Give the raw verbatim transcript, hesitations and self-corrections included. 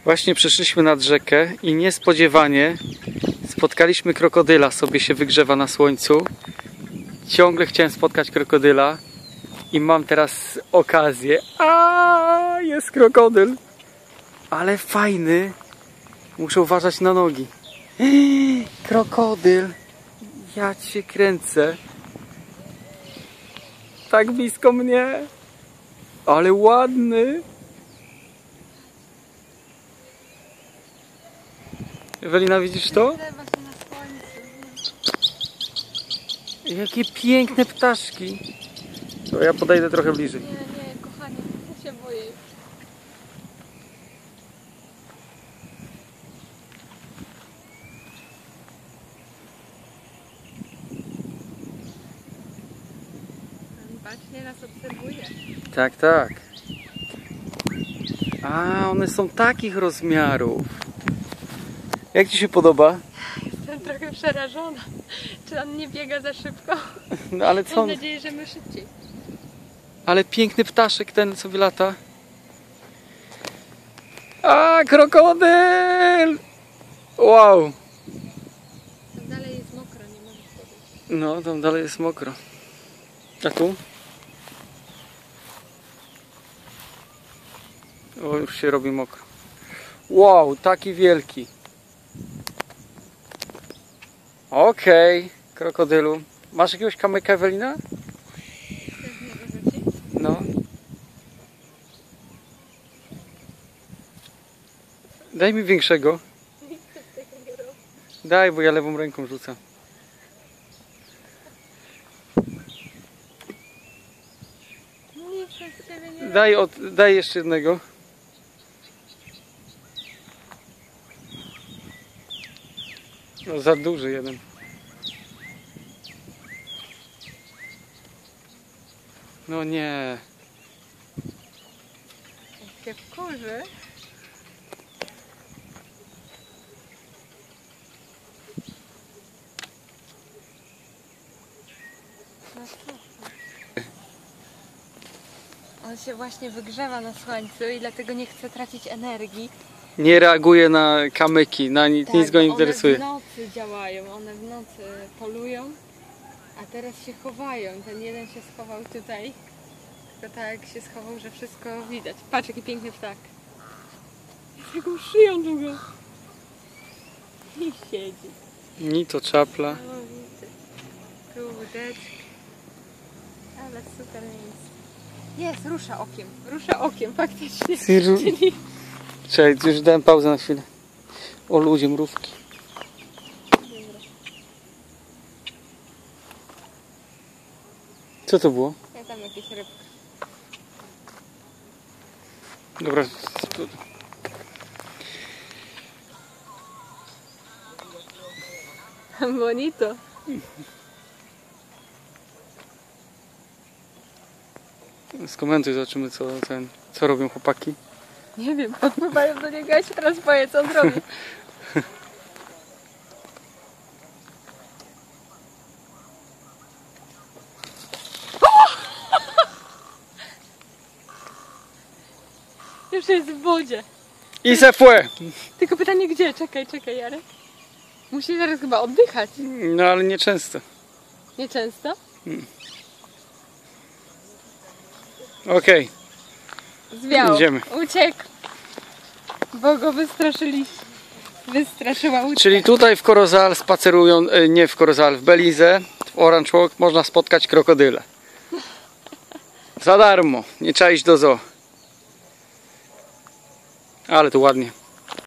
Właśnie przeszliśmy nad rzekę i niespodziewanie spotkaliśmy krokodyla, sobie się wygrzewa na słońcu. Ciągle chciałem spotkać krokodyla i mam teraz okazję. A, jest krokodyl, ale fajny. Muszę uważać na nogi. Krokodyl, ja cię kręcę. Tak blisko mnie, ale ładny. Ewelina, widzisz to? Jakie piękne ptaszki. To ja podejdę trochę bliżej. Nie, nie, kochanie, ja się boję. Bacznie nas obserwuje. Tak, tak. A, one są takich rozmiarów. Jak ci się podoba? Jestem trochę przerażona. Czy on nie biega za szybko? No ale co? Mam nadzieję, że my szybciej. Ale piękny ptaszek ten sobie lata. A, krokodyl! Wow! Tam dalej jest mokro, nie możesz podejść. No, tam dalej jest mokro. A tu? O, już się robi mokro. Wow, taki wielki. Okej, okay, krokodylu. Masz jakiegoś kamyka, Ewelina? No. Daj mi większego. Daj, bo ja lewą ręką rzucam. Daj, od, daj jeszcze jednego. No, za duży jeden. No nie. Jakie wkurzy. On się właśnie wygrzewa na słońcu i dlatego nie chce tracić energii. Nie reaguje na kamyki, na nic, Tak, nic go nie one interesuje. w nocy działają, one w nocy polują, a teraz się chowają. Ten jeden się schował tutaj, tylko tak się schował, że wszystko widać. Patrz, jaki piękny ptak. Z jaką szyją długą. I siedzi. Ni to czapla. No, tu łódeczki. Ale super miejsce. Jest, rusza okiem, rusza okiem, faktycznie. Syru. Czyli... Czekaj, już dałem pauzę na chwilę. O ludzie, mrówki. Co to było? Ja tam jakieś rybki. Dobra. Bonito. Skomentuj, zobaczymy co, ten, co robią chłopaki. Nie wiem, podpływają do niego, ja się teraz boję, co on zrobi. Już jest w wodzie. I se fue! Tylko pytanie gdzie? Czekaj, czekaj, Jarek. Musi zaraz chyba oddychać. No ale nie często. Nieczęsto? Hmm. Okej. Okay. Zwiał. Idziemy. Uciekł. Bo go wystraszyli. Wystraszyła łódka. Czyli tutaj w Corozal spacerują, nie w Corozal, w Belize, w Orange Walk można spotkać krokodyle. Za darmo, nie trzeba iść do zoo. Ale to ładnie.